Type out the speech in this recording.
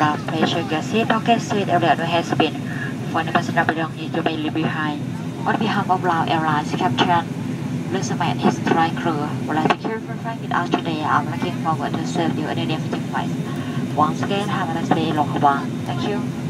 please check your seat pocket seat area has been for the passenger belonging to be leave behind. On behalf of Lao Airlines Captain Lucifer and his flight crew, would like to thank you for flying with us today. I'm looking forward to serve you in the near future flights. Once again, have a nice day, Long Hua. Thank you.